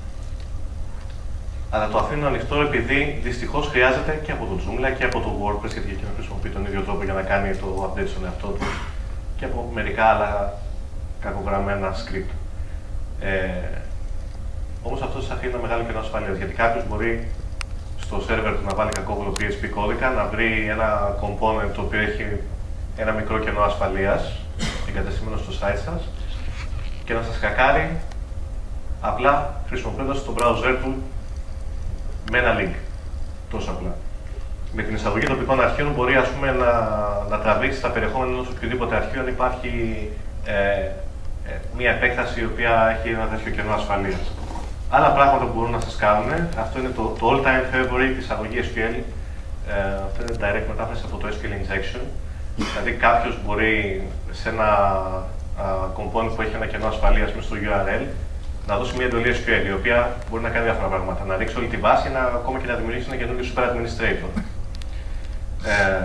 Αλλά το αφήνω ανοιχτό επειδή δυστυχώς χρειάζεται και από το Joomla και από το WordPress, γιατί εκείνο χρησιμοποιεί τον ίδιο τρόπο για να κάνει το update στον εαυτό του, και από μερικά άλλα κακογραμμένα script. Ε, όμως αυτό σας αφήνει ένα μεγάλο κενό ασφαλείας, γιατί κάποιος μπορεί στο server του να βάλει κακόβουλο πι έιτς πι κώδικα, να βρει ένα component το οποίο έχει ένα μικρό κενό ασφαλείας εγκατεστημένο στο site σας και να σας χακάρει απλά χρησιμοποιώντας το browser του με ένα link. Τόσο απλά. Με την εισαγωγή τοπικών αρχείων μπορεί ας πούμε, να, να τραβήξει τα περιεχόμενα ενός οποιοδήποτε αρχείου αν υπάρχει ε, ε, μια επέκταση η οποία έχει ένα τέτοιο κενό ασφαλείας. Άλλα πράγματα που μπορούν να σας κάνουν, αυτό είναι το, το all-time favorite της εισαγωγή ες κιου ελ. Ε, αυτό είναι direct μετάφραση από το ες κιου ελ injection. Δηλαδή κάποιος μπορεί σε ένα α, component που έχει ένα κενό ασφαλείας μέσα στο γιου αρ ελ να δώσει μια εντολή ες κιου ελ, η οποία μπορεί να κάνει διάφορα πράγματα. Να ρίξει όλη τη βάση, να, ακόμα και να δημιουργήσει ένα καινούργιο super administrator. Ε,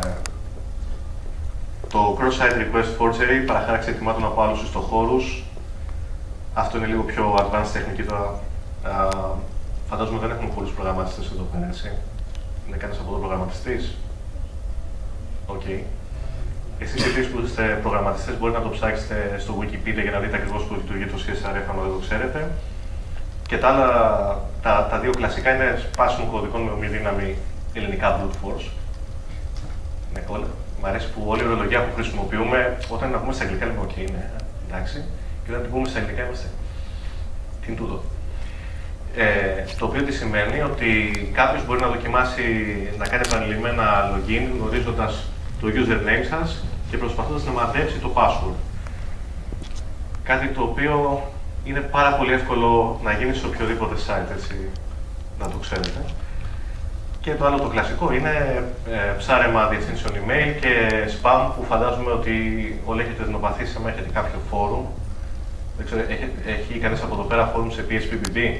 το cross-site request forgery, παραχάραξη αιτημάτων από άλλους ιστοχώρους. Αυτό είναι λίγο πιο advanced τεχνική τώρα. Uh, φαντάζομαι δεν έχουμε πολλούς προγραμματιστές εδώ πέρα, έτσι. Είναι κανείς από εδώ προγραμματιστής? Οκ. Okay. Εσείς εσείς που είστε προγραμματιστές μπορείτε να το ψάξετε στο Wikipedia για να δείτε ακριβώς πώς λειτουργεί το σι ες αρ εφ, αν δεν το ξέρετε. Και τα άλλα, τα, τα δύο κλασικά είναι σπάσιμο κωδικών με ομοιοδύναμη ελληνικά brute force. Ναι, όλα. Μ' αρέσει που όλη η ορολογία που χρησιμοποιούμε, όταν είναι να πούμε στα αγγλικά λέμε OK, ναι, εντάξει. Και όταν την πούμε στα ελληνικά είμαστε. Τι είναι τούτο. Ε, το οποίο τι σημαίνει ότι κάποιος μπορεί να δοκιμάσει να κάνει επανειλημμένα login γνωρίζοντας το username σας και προσπαθώντας να μαντέψει το password. Κάτι το οποίο είναι πάρα πολύ εύκολο να γίνει σε οποιοδήποτε site, έτσι, να το ξέρετε. Και το άλλο το κλασικό είναι ε, ψάρεμα διευθύνσεων email και spam που φαντάζομαι ότι όλοι έχετε δεινοπαθήσει άμα έχετε κάποιο forum. Δεν ξέρω, έχει, έχει κανείς από εδώ πέρα forum σε πι ες πι μπι μπι?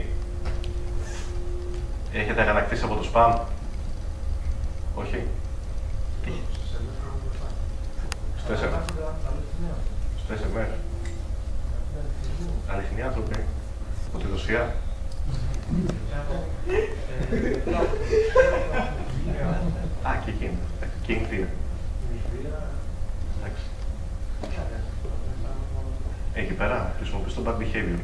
Έχετε αγανακτήσει από το spam? Όχι. Τι? Στο ες εμ ες. Στο ες εμ ες. Αληθινοί άνθρωποι. Από τη Ρωσία. Α, και εκείνη. Και είναι δύο. Εντάξει. Εκεί πέρα χρησιμοποιείς το bad behavior.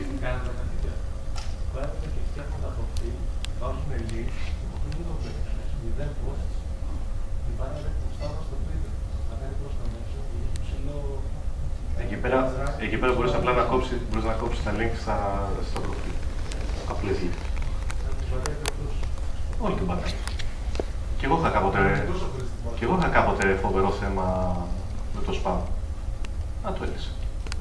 Εκεί πέρα, εκεί πέρα μπορείς απλά να κόψεις, μπορείς να κόψεις τα link στα, στα προφίλ. Απλές λύσεις. Όλοι την πατάνε. Και εγώ είχα κάποτε, και εγώ είχα κάποτε φοβερό θέμα με το spam. Α, το έλυσε.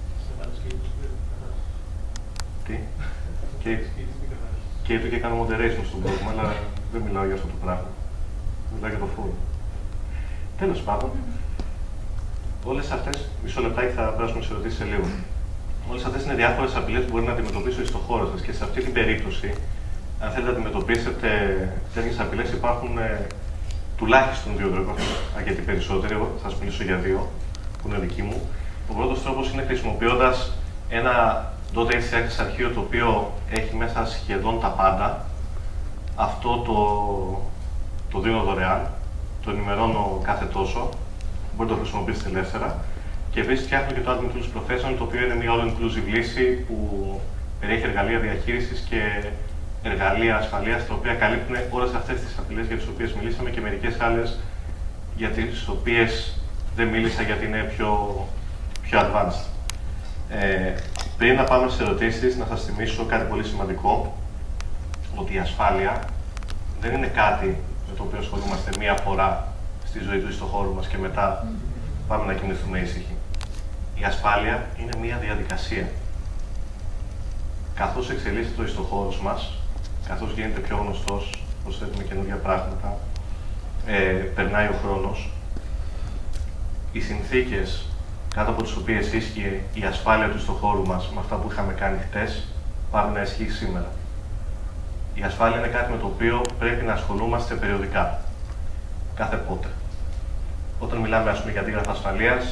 Τι? Και, και ήρθε και κάνω moderation στον κόσμο, αλλά δεν μιλάω για αυτό το πράγμα. Μιλάω για το forum. Τέλος πάντων, όλες αυτές, μισό λεπτάκι θα περάσουμε σε ερωτήσεις σε λίγο. Όλες αυτές είναι διάφορες απειλές που μπορεί να αντιμετωπίσει στο χώρο σας και σε αυτή την περίπτωση, αν θέλετε να αντιμετωπίσετε τέτοιες απειλές, υπάρχουν ε, τουλάχιστον δύο τρόποι, αρκετοί περισσότεροι. Εγώ θα σας μιλήσω για δύο, που είναι δικοί μου. Ο πρώτος τρόπος είναι χρησιμοποιώντας ένα .htaccess αρχείο το οποίο έχει μέσα σχεδόν τα πάντα. Αυτό το, το δίνω δωρεάν, το ενημερώνω κάθε τόσο, μπορείτε να το χρησιμοποιήσετε ελεύθερα. Και επίσης φτιάχνω και το Admin Tools Professional, το οποίο είναι μια all-inclusive λύση που περιέχει εργαλεία διαχείρισης και εργαλεία ασφαλείας, τα οποία καλύπτουν όλες αυτές τις απειλές για τις οποίες μιλήσαμε και μερικές άλλες για τις οποίες δεν μίλησα γιατί είναι πιο, πιο advanced. Ε, πριν να πάμε στις ερωτήσεις, να σας θυμίσω κάτι πολύ σημαντικό, ότι η ασφάλεια δεν είναι κάτι με το οποίο ασχολούμαστε μία φορά στη ζωή του ή στο χώρο μας και μετά πάμε να κοιμηθούμε ήσυχοι. Η ασφάλεια είναι μία διαδικασία. Καθώς εξελίσσεται ο ιστοχώρος μας, καθώς γίνεται πιο γνωστός, προσθέτουμε καινούργια πράγματα, ε, περνάει ο χρόνος, οι συνθήκες κάτω από τις οποίες ίσχυε η ασφάλεια του ιστοχώρου μας με αυτά που είχαμε κάνει χτες, πάνε να ισχύει σήμερα. Η ασφάλεια είναι κάτι με το οποίο πρέπει να ασχολούμαστε περιοδικά. Κάθε πότε. Όταν μιλάμε, ας πούμε, για αντίγραφα ασφαλείας,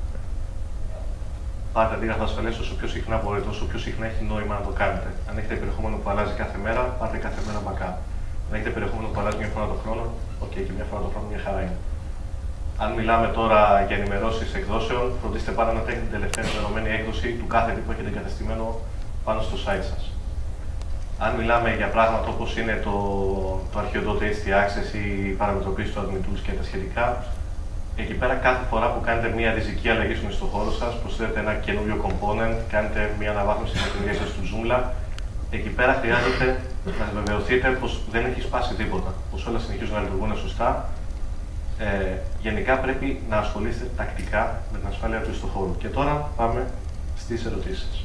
πάρτε αντίγραφα ασφαλείας όσο πιο συχνά μπορείτε, όσο πιο συχνά έχει νόημα να το κάνετε. Αν έχετε περιεχόμενο που αλλάζει κάθε μέρα, πάρτε κάθε μέρα backup. Αν έχετε περιεχόμενο που αλλάζει μια φορά το χρόνο, οκ, okay, και μια φορά το χρόνο μια χαρά είναι. Αν μιλάμε τώρα για ενημερώσεις εκδόσεων, φροντίστε πάντα να έχετε την τελευταία ενημερωμένη έκδοση του κάθε τι που έχετε εγκαταστημένο πάνω στο site σας. Αν μιλάμε για πράγματα όπως είναι το, το αρχείο .htaccess ή η παραμετροποίηση του Admin Tools και τα σχετικά, εκεί πέρα κάθε φορά που κάνετε μια ριζική αλλαγή στον ιστοχώρο σας, προσθέτετε ένα καινούριο component, κάνετε μια αναβάθμιση με την διεύθυνση του Joomla, εκεί πέρα χρειάζεται να βεβαιωθείτε πως δεν έχει σπάσει τίποτα, πως όλα συνεχίζουν να λειτουργούν σωστά. Ε, γενικά πρέπει να ασχολείστε τακτικά με την ασφάλεια του ιστοχώρου. Και τώρα πάμε στις ερωτήσεις.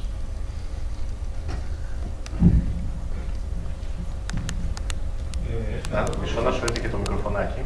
Ε, μισό να σου έρθει και το μικροφωνάκι.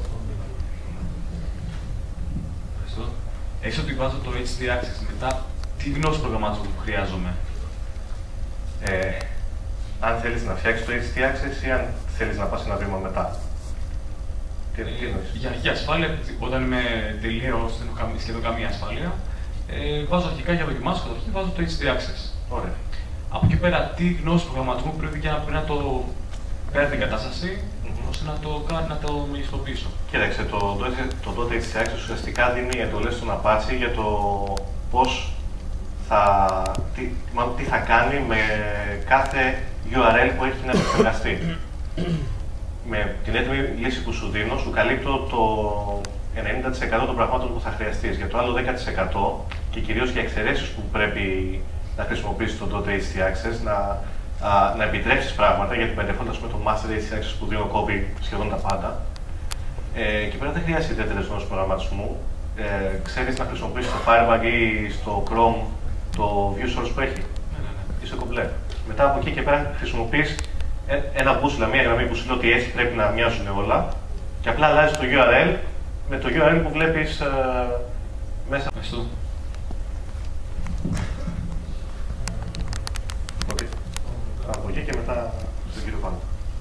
Ευχαριστώ. Έχεις ότι βάζω το htaccess μετά, τι γνώση προγραμματισμού που χρειάζομαι? Ε, αν θέλεις να φτιάξεις το htaccess ή αν θέλεις να πας ένα βήμα μετά. Τι, τι εννοείς? Για, για ασφάλεια, όταν είμαι τελείως, δεν έχω καμία, σχεδόν καμία ασφάλεια, ε, βάζω αρχικά για δοκιμάσεις, καταρχήν βάζω το htaccess. Ωραία. Από εκεί πέρα, τι γνώση προγραμματισμού πρέπει για να, πρέπει να το παίρνει την κατάσταση Mm-hmm. ώστε να το, κα- να το μεγιστοποιήσω. Κοίταξε, το, το .htaccess ουσιαστικά δίνει εντολές στον Apache για το πώς θα, τι, μάλλον, τι θα κάνει με κάθε γιου αρ ελ που έχει να επεξεργαστεί. Με την έτοιμη λύση που σου δίνω, σου καλύπτω το ενενήντα τοις εκατό των πραγμάτων που θα χρειαστείς. Για το άλλο δέκα τοις εκατό και κυρίως για εξαιρέσεις που πρέπει να χρησιμοποιήσεις το .htaccess, να, α, να επιτρέψεις πράγματα, γιατί by default με το master htaccess που δίνω κόβει σχεδόν τα πάντα. Ε, και πέρα δεν χρειάζεται ιδιαίτερες γνώσεις προγραμματισμού. Ε, ξέρεις να χρησιμοποιήσεις το Firebug ή στο Chrome το view source που έχει. Ναι, ναι, ναι. Είσαι κομπλέ. Μετά από εκεί και πέρα χρησιμοποιείς ένα μπούσουλα, μία γραμμή που σου λέει ότι έτσι πρέπει να μοιάζουν όλα και απλά αλλάζεις το γιου αρ ελ με το γιου αρ ελ που βλέπεις ε, μέσα. Ευχαριστώ. Okay. Από εκεί και μετά στον κύριο Πάνο.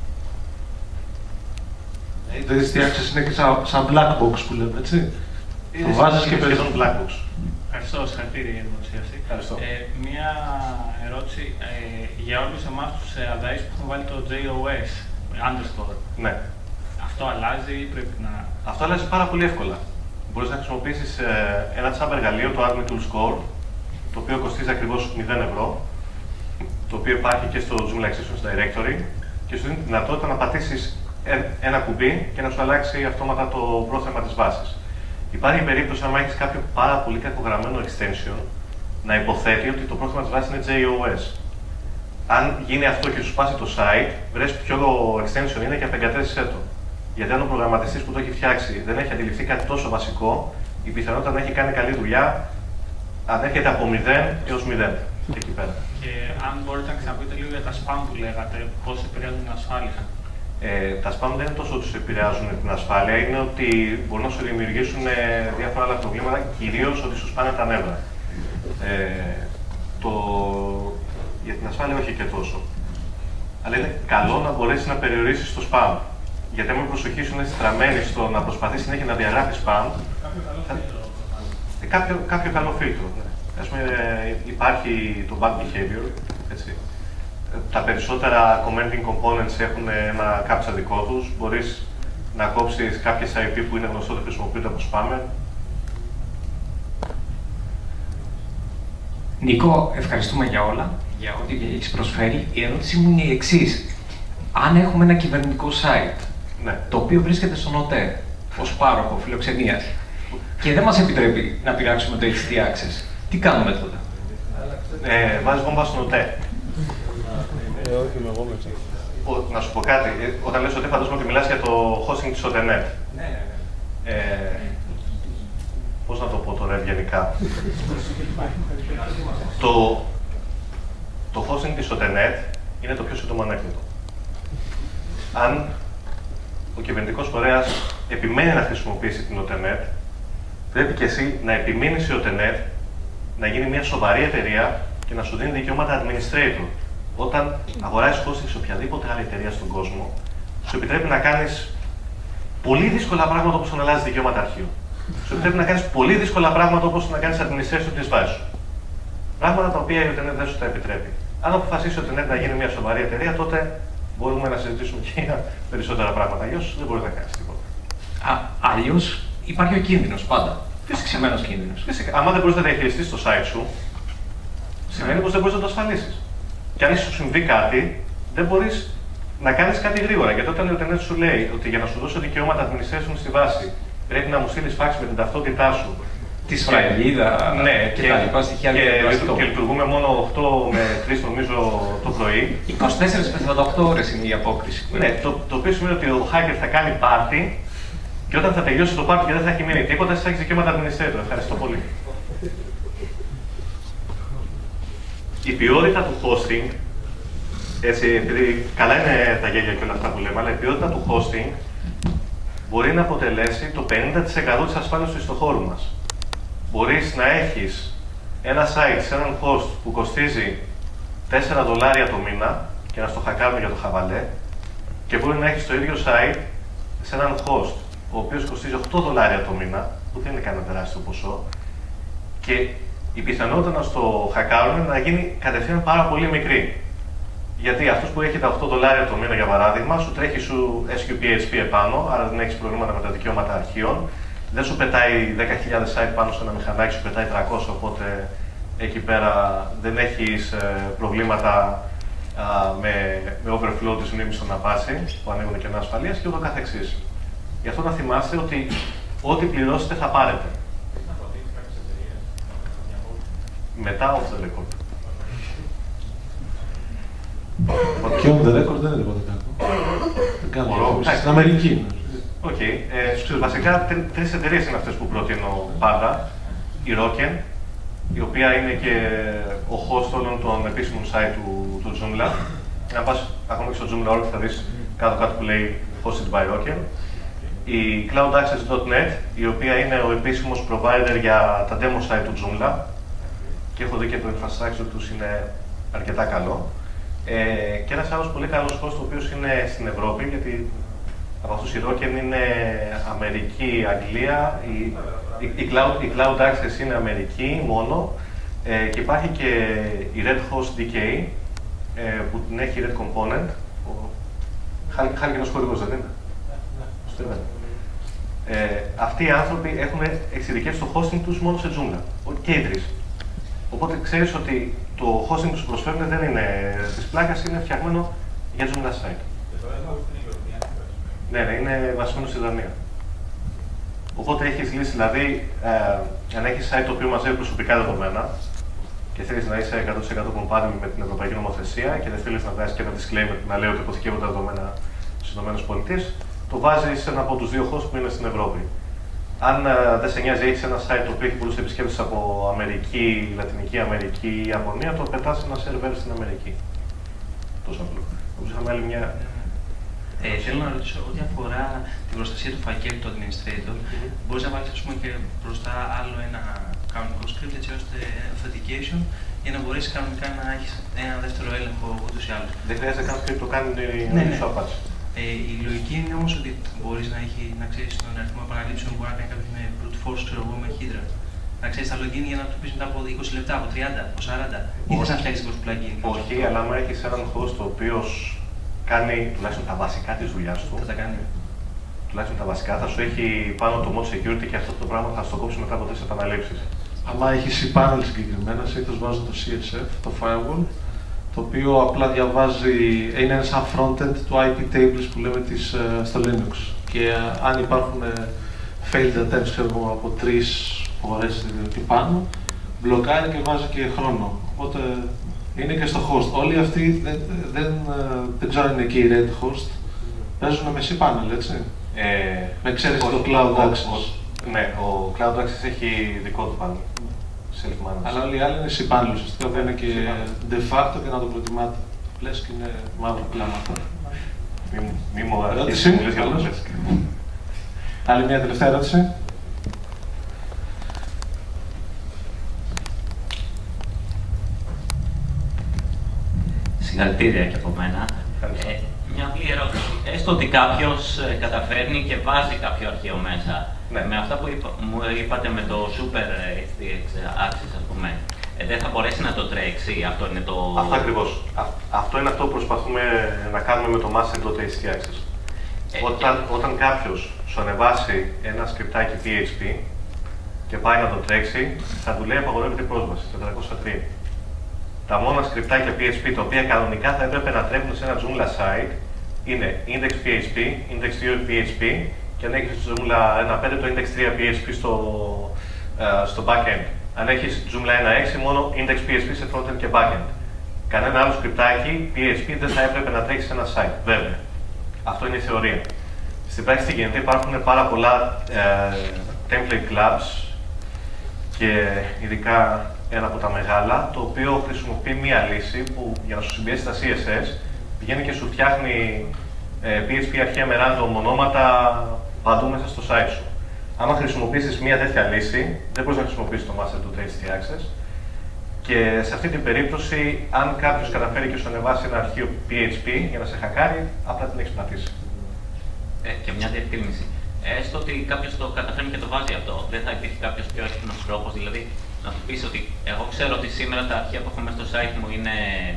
Το htaccess είναι και σαν, σαν black box που λέμε, έτσι. Το βάζεις και παίρνεις. σχεδόν black box. Ευχαριστώ, συγχαρητήρια για την παρουσίαση. Ευχαριστώ. Ε, μία ερώτηση ε, για όλους εμάς τους ε, αδαείς που έχουν βάλει το τζέι ο ες, underscore. Ναι. Αυτό αλλάζει ή πρέπει να... Αυτό αλλάζει πάρα πολύ εύκολα. Μπορείς να χρησιμοποιήσεις ε, ένα τσάμπ εργαλείο, το Admin Tool Score, το οποίο κοστίζει ακριβώς μηδέν ευρώ, το οποίο υπάρχει και στο Joomla Extensions Directory και σου δίνει τη δυνατότητα να πατήσεις ένα κουμπί και να σου αλλάξει αυτόματα το πρόθεμα της βάσης. Υπάρχει περίπτωση, αν έχεις κάποιο πάρα πολύ κακογραμμένο extension, να υποθέτει ότι το πρόθεμα της βάσης είναι τζέι ο ες. Αν γίνει αυτό και σου σπάσει το site, βρες ποιο extension είναι και απεγκατέστησέ το. Γιατί αν ο προγραμματιστής που το έχει φτιάξει δεν έχει αντιληφθεί κάτι τόσο βασικό, η πιθανότητα να έχει κάνει καλή δουλειά ανέρχεται από μηδέν έως μηδέν. Εκεί πέρα. Και αν μπορείτε να ξαναπείτε λίγο για τα spam που λέγατε, πώς επηρεάζουν την ασφάλεια. Ε, τα spam δεν είναι τόσο ότι σου επηρεάζουν την ασφάλεια, είναι ότι μπορούν να σου δημιουργήσουν ε, διάφορα άλλα προβλήματα, κυρίως ότι σου σπάνε τα νεύρα. Ε, το... Για την ασφάλεια όχι και τόσο. Αλλά είναι καλό να μπορέσει να περιορίσεις το spam. Γιατί αν η προσοχή σου είναι στραμμένη στο να προσπαθείς συνέχεια να διαγράφεις spam, Κάποιο καλό φίλτρο. ε, κάποιο, κάποιο καλό φίλτρο. Ναι. Ας πούμε, ε, υπάρχει το bad behavior, έτσι. Τα περισσότερα commenting components έχουν ένα captcha δικό τους. Μπορείς να κόψεις κάποιες άι πι που είναι γνωστό ότι χρησιμοποιούνται από spammer. Νίκο, ευχαριστούμε για όλα, για ό,τι έχεις προσφέρει. Η ερώτηση μου είναι η εξής. Αν έχουμε ένα κυβερνητικό site, Ναι. το οποίο βρίσκεται στον ΟΤΕ ως πάροχο φιλοξενίας και δεν μας επιτρέπει να πειράξουμε το htaccess, τι κάνουμε τότε? Ε, βάζεις βόμβα στον ΟΤΕ. Ε, όχι, με εγώ μέσα. Ο- Να σου πω κάτι. Ε, Όταν λες ΟΤΕ, φαντάζομαι ότι μιλάς για το hosting της ΟΤΕΝΕΤ. Ναι, ναι, ναι. Ε, πώς να το πω τώρα ευγενικά. το, το hosting της ΟΤΕΝΕΤ είναι το πιο σύντομο ανέκδοτο. Αν ο κυβερνητικός φορέας επιμένει να χρησιμοποιήσει την ΟΤΕΝΕΤ, πρέπει και εσύ να επιμείνεις η ΟΤΕΝΕΤ να γίνει μια σοβαρή εταιρεία και να σου δίνει δικαιώματα administrator. Όταν αγοράζεις hosting σε οποιαδήποτε άλλη εταιρεία στον κόσμο, σου επιτρέπει να κάνεις πολύ δύσκολα πράγματα όπως να αλλάζεις δικαιώματα αρχείου. Σου επιτρέπει να κάνεις πολύ δύσκολα πράγματα όπως να κάνεις administration της βάσης σου. Πράγματα τα οποία η ΟΤΕΝΕΤ δεν σου τα επιτρέπει. Αν αποφασίσει η ΟΤΕΝΕΤ να γίνει μια σοβαρή εταιρεία, τότε μπορούμε να συζητήσουμε και για περισσότερα πράγματα. Αλλιώς δεν μπορεί να κάνεις τίποτα. Αλλιώς υπάρχει ο κίνδυνος πάντα. Φυσικαμένος κίνδυνος. Φυσικά, άμα δεν μπορείς να διαχειριστείς το site σου, σημαίνει πως δεν μπορείς να το ασφαλίσεις. Και αν σου συμβεί κάτι, δεν μπορείς να κάνεις κάτι γρήγορα. Γιατί όταν η ΟΤΕΝΕΤ σου λέει ότι για να σου δώσω δικαιώματα administration στη βάση, πρέπει να μου στείλεις φάξ με την ταυτότητά σου. Τη σφραγίδα Ναι, και, τα λοιπά στοιχεία. και, διαδικαστικό. και λειτουργούμε μόνο οκτώ με τρεις νομίζω το πρωί. είκοσι τέσσερις με σαράντα οκτώ ώρες είναι η απόκριση. Ναι, το, το οποίο σημαίνει ότι ο hacker θα κάνει πάρτι και όταν θα τελειώσει το πάρτι και δεν θα έχει μείνει τίποτα, εσύ θα έχεις δικαιώματα administrator. Ευχαριστώ πολύ. Η ποιότητα του hosting, έτσι, επειδή καλά είναι τα γέλια και όλα αυτά που λέμε, αλλά η ποιότητα του hosting μπορεί να αποτελέσει το πενήντα τοις εκατό της ασφάλειας του ιστοχώρου μας. Μπορείς να έχεις ένα site σε έναν host που κοστίζει τέσσερα δολάρια το μήνα και να στο χακάρουν για το χαβαλέ, και μπορεί να έχεις το ίδιο site σε έναν host ο οποίος κοστίζει οκτώ δολάρια το μήνα, που δεν είναι κανένα τεράστιο ποσό, και η πιθανότητα να στο χακάρουν να γίνει κατευθείαν πάρα πολύ μικρή. Γιατί αυτός που έχει τα οκτώ δολάρια το μήνα για παράδειγμα, σου τρέχει σου ες κιου πι έιτς πι επάνω, άρα δεν έχεις προβλήματα με τα δικαιώματα αρχείων. Δεν σου πετάει δέκα χιλιάδες site πάνω σε ένα μηχανάκι, σου πετάει τριακόσια, οπότε εκεί πέρα δεν έχεις ε, προβλήματα α, με, με overflow της μνήμης στον Apache, που ανοίγουν κενά ασφαλείας και ούτω καθεξής. Γι' αυτό να θυμάστε ότι ό,τι πληρώσετε θα πάρετε. Μετά off the record. Και on the record δεν είναι τίποτα κακό. Δεν κάνω. Στην Αμερική. Οκ. Okay. Ε, βασικά τρεις εταιρείες είναι αυτές που προτείνω πάντα. Η Rocken, η οποία είναι και ο host όλων των επίσημων site του, του Joomla. Αν πας ακόμα και στο Joomla τελεία org θα δεις κάτω-κάτω που λέει hosted by Rocken. Η cloud access dot net, η οποία είναι ο επίσημος provider για τα demo site του Joomla. Και έχω δει και το infrastructure τους είναι αρκετά καλό. Ε, και ένας άλλος πολύ καλός host, ο οποίος είναι στην Ευρώπη, γιατί από αυτούς η Rocken είναι Αμερική, Αγγλία, η, η, η, cloud, η Cloud Access είναι Αμερική μόνο, ε, και υπάρχει και η Red Host ντι κέι, ε, που την έχει Red Component. Χάλκινος χορηγός, δεν είναι? Ναι. Ε, αυτοί οι άνθρωποι έχουν εξειδικεύσει το hosting τους μόνο σε Joomla, και οι τρεις. Οπότε ξέρεις ότι το hosting που σου προσφέρουν δεν είναι της πλάκας, είναι φτιαγμένο για Joomla site. Ναι, ναι, είναι βασισμένο στη Δανία. Οπότε έχεις λύσει, δηλαδή, ε, αν έχεις site το οποίο μαζεύει προσωπικά δεδομένα και θέλεις να είσαι εκατό τοις εκατό compatible με την Ευρωπαϊκή Νομοθεσία και δεν θέλεις να βγάζεις και ένα disclaimer να λέει ότι αποθηκεύονται τα δεδομένα στις ΗΠΑ, το βάζεις σε ένα από τους δύο hosts που είναι στην Ευρώπη. Αν uh, δεν σε νοιάζει, έχεις ένα site το οποίο έχει πολλούς επισκέπτες από Αμερική, Λατινική Αμερική ή Ιαπωνία, το πετάς σε ένα server στην Αμερική. Τόσο απλό. Όπως είχαμε άλλη μια. Ε, θέλω να ρωτήσω, ό,τι αφορά την προστασία του φακέλου του administrator, mm-hmm. μπορείς να βάλεις, ας πούμε, και μπροστά άλλο ένα κανονικό script, έτσι ώστε authentication, για να μπορείς κανονικά να έχεις ένα δεύτερο έλεγχο ούτως ή άλλως. Δεν χρειάζεται καν script, το κάνει ναι, ναι. στο Apache. Ε, η λογική είναι όμως ότι μπορείς να, έχει, να ξέρεις τον αριθμό επαναλήψεων που μπορεί να κάνει κάποιος με brute force, ξέρω εγώ, με Hydra. Να ξέρεις τα login για να το πεις μετά από είκοσι λεπτά, από τριάντα, από σαράντα. Ή θες να φτιάξεις προς plugin. Όχι, αλλά άμα έχεις έναν host ο οποίος κάνει τουλάχιστον τα βασικά της δουλειάς του. Θα τα κάνει. Τουλάχιστον τα βασικά θα σου έχει πάνω το mod security και αυτό το πράγμα θα στο κόψει μετά από τέσσερις επαναλήψεις. Άμα έχει cPanel συγκεκριμένα, συνήθως βάζω το σι ες εφ, το firewall, το οποίο απλά διαβάζει, είναι σαν frontend του άι πι tables που λέμε της, στο Linux. Και αν υπάρχουν failed attempts, ξέρω εγώ, από τρεις φορές και πάνω, μπλοκάρει και βάζει και χρόνο. Οπότε είναι και στο host. Όλοι αυτοί δεν, δεν, δεν ξέρω αν είναι και οι Red Host, παίζουν με cPanel, έτσι. Ε, με ξέρεις το Cloud Access. Ο, ναι, ο Cloud Access έχει δικό του panel. Αλλά όλοι οι άλλοι είναι cPanel, ουσιαστικά δεν είναι και de facto και να το προτιμάτε. Λες και είναι μαύρο κλάματα. Μη μου ερώτηση. Άλλη μια τελευταία ερώτηση. Συγχαρητήρια και από μένα. Ε, μια απλή ερώτηση. Έστω ότι κάποιος ε, καταφέρνει και βάζει κάποιο αρχείο μέσα. Ναι. Με αυτά που είπα, μου είπατε με το Super έιτς ντι εξ Access, ας πούμε, ε, δεν θα μπορέσει να το τρέξει, αυτό είναι το... Αυτό ακριβώς. Α, αυτό είναι αυτό που προσπαθούμε να κάνουμε με το Master.html Access. Ε, όταν, και... όταν κάποιος σου ανεβάσει ένα σκριπτάκι πι έιτς πι και πάει να το τρέξει, θα του λέει απαγορεύεται η πρόσβαση, τετρακόσια τρία. Τα μόνα σκριπτάκια πι έιτς πι τα οποία κανονικά θα έπρεπε να τρέχουν σε ένα Joomla site είναι index.php, index.two πι έιτς πι, και αν έχεις στο Joomla ένα punkt πέντε το index.τρία πι έιτς πι στο, uh, στο backend. Αν έχεις Joomla ένα punkt έξι, μόνο index.php σε frontend και backend. Κανένα άλλο σκριπτάκι πι έιτς πι δεν θα έπρεπε να τρέχει σε ένα site, βέβαια. Αυτό είναι η θεωρία. Στην πράξη τι γίνεται, υπάρχουν πάρα πολλά uh, template clubs και ειδικά ένα από τα μεγάλα, το οποίο χρησιμοποιεί μία λύση που για να σου συμπιέσει τα σι ες ες πηγαίνει και σου φτιάχνει ε, πι έιτς πι αρχεία με random ονόματα παντού μέσα στο site σου. Άμα χρησιμοποιήσεις μία τέτοια λύση, δεν μπορείς να χρησιμοποιήσεις το Master.html Access. Και σε αυτή την περίπτωση, αν κάποιος καταφέρει και σου ανεβάσει ένα αρχείο πι έιτς πι για να σε χακάρει, απλά την έχεις πατήσει. Ε, και μια διευκρίνηση. Έστω ότι κάποιος το καταφέρνει και το βάζει αυτό, δεν θα υπήρχε κάποιος πιο εύκολος τρόπος, δηλαδή να του πεις ότι εγώ ξέρω ότι σήμερα τα αρχεία που έχω μέσα στο site μου είναι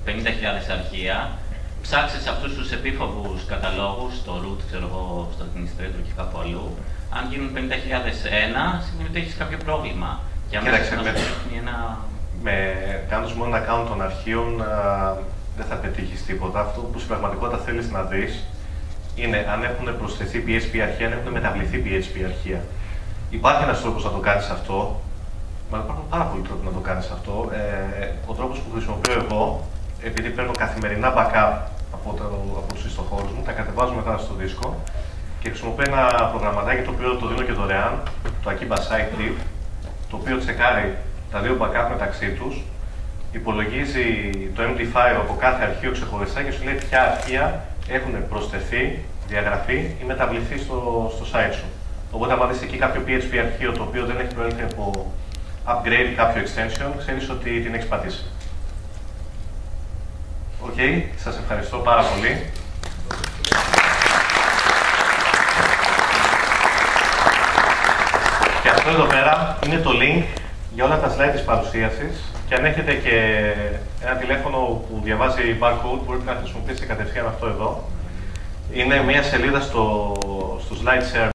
πενήντα χιλιάδες αρχεία, ψάξεις αυτούς τους επίφοβους καταλόγους, στο root, ξέρω εγώ, στο administrator και κάπου αλλού. Αν γίνουν πενήντα χιλιάδες ένα, σημαίνει ότι έχεις κάποιο πρόβλημα. Και αμέσως να σου δείχνει ένα... Με κάνοντας μόνο ένα account των αρχείων, α, δεν θα πετύχεις τίποτα. Αυτό που στην πραγματικότητα θέλεις να δεις είναι αν έχουν προσθεθεί πι έιτς πι αρχεία, αν έχουν μεταβληθεί πι έιτς πι αρχεία. Υπάρχει ένας τρόπος να το κάνεις αυτό, μα υπάρχουν πάρα πολλοί τρόποι να το κάνεις αυτό. Ε, ο τρόπος που χρησιμοποιώ εγώ, επειδή παίρνω καθημερινά backup από, το, από τους ιστοχώρους μου, τα κατεβάζω μετά στο δίσκο και χρησιμοποιώ ένα προγραμματάκι το οποίο το δίνω και δωρεάν, το Akiba SiteTrip, το οποίο τσεκάρει τα δύο backup μεταξύ τους, υπολογίζει το εμ ντι φάιλ από κάθε αρχείο ξεχωριστά και σου λέει ποια αρχεία έχουν προσθεθεί, διαγραφεί ή μεταβληθεί στο, στο site σου. Οπότε, αν δεις εκεί κάποιο πι έιτς πι αρχείο το οποίο δεν έχει προέλθει από upgrade κάποιο extension, ξέρεις ότι την έχεις πατήσει. Οκ, okay, σας ευχαριστώ πάρα πολύ. Και αυτό εδώ πέρα είναι το link για όλα τα slide της παρουσίασης και αν έχετε και ένα τηλέφωνο που διαβάζει barcode, μπορείτε να χρησιμοποιήσετε κατευθείαν αυτό εδώ. Είναι μια σελίδα στο, στο slide share